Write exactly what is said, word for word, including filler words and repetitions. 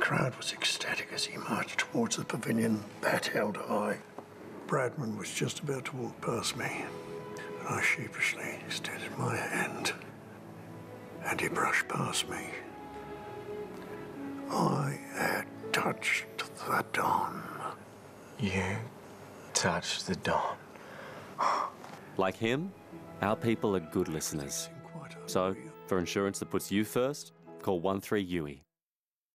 crowd was ecstatic as he marched towards the pavilion, bat held high. Bradman was just about to walk past me, and I sheepishly extended my hand, and he brushed past me. I had touched the Don. You touched the Don. Like him, our people are good listeners. So, for insurance that puts you first, call one three U I.